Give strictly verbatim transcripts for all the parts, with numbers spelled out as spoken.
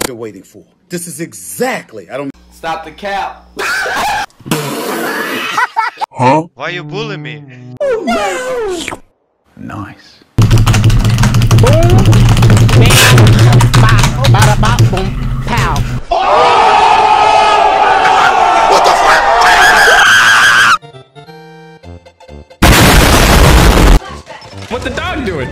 you're waiting for. This is exactly, I don't... Stop the cap. Huh? Why you bullying me? Oh, no! Nice. Boom, bam, bop, bada bop, boom, pow. Oh! What the fuck? What the dog doing?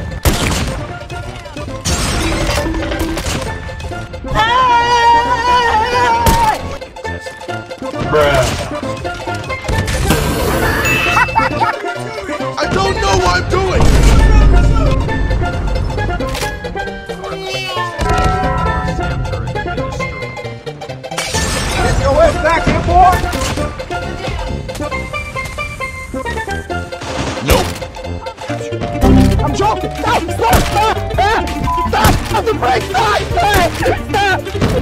Bruh. I don't know what I'm doing! Get your ass back here, boy! Nope. I'm joking! Stop! Stop! Stop! Stop! Stop! Stop the brake! Stop! Stop! Stop!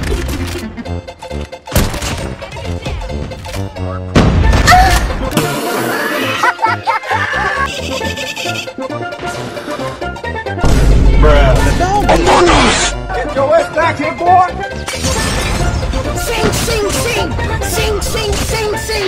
Bruh. Get your ass back here, boy! Sing, sing, sing! Sing, sing, sing, sing!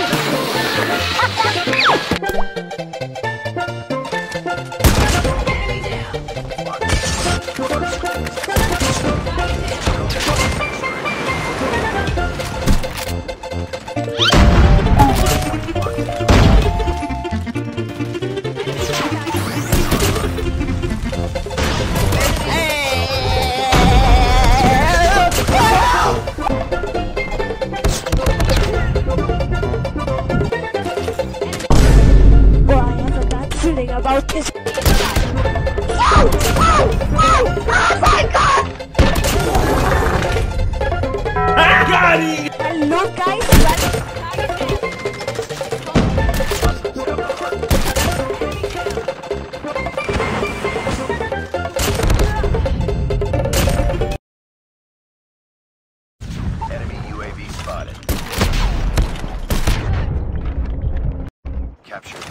About this. Oh, oh, oh, oh my God! Got it! Hello, guys. Enemy U A V spotted. Capture.